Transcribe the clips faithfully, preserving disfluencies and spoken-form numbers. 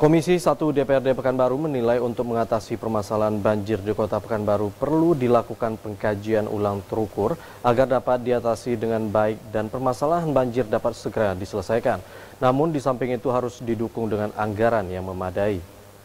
Komisi satu D P R D Pekanbaru menilai untuk mengatasi permasalahan banjir di Kota Pekanbaru perlu dilakukan pengkajian ulang terukur agar dapat diatasi dengan baik dan permasalahan banjir dapat segera diselesaikan. Namun di samping itu harus didukung dengan anggaran yang memadai.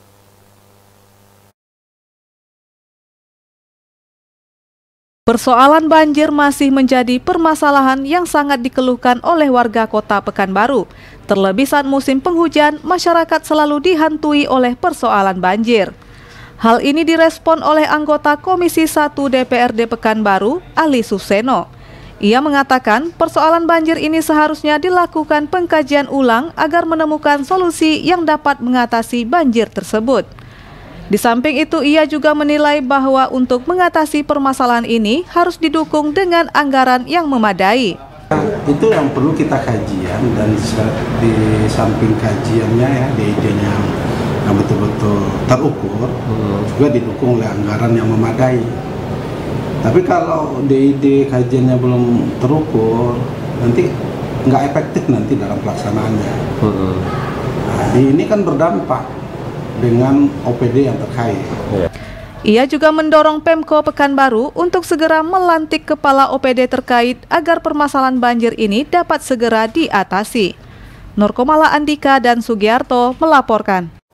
Persoalan banjir masih menjadi permasalahan yang sangat dikeluhkan oleh warga Kota Pekanbaru. Terlebih saat musim penghujan, masyarakat selalu dihantui oleh persoalan banjir. Hal ini direspon oleh anggota Komisi satu D P R D Pekanbaru, Ali Suseno. Ia mengatakan persoalan banjir ini seharusnya dilakukan pengkajian ulang agar menemukan solusi yang dapat mengatasi banjir tersebut. Di samping itu, ia juga menilai bahwa untuk mengatasi permasalahan ini harus didukung dengan anggaran yang memadai. Itu yang perlu kita kajian, dan di samping kajiannya ya, D I D-nya yang betul-betul terukur, hmm. juga didukung oleh anggaran yang memadai. Tapi kalau D I D kajiannya belum terukur, nanti nggak efektif nanti dalam pelaksanaannya. Hmm. Nah, ini kan berdampak dengan O P D yang terkait. Yeah. Ia juga mendorong Pemko Pekanbaru untuk segera melantik kepala O P D terkait agar permasalahan banjir ini dapat segera diatasi. Nurkomala Andika dan Sugiarto melaporkan.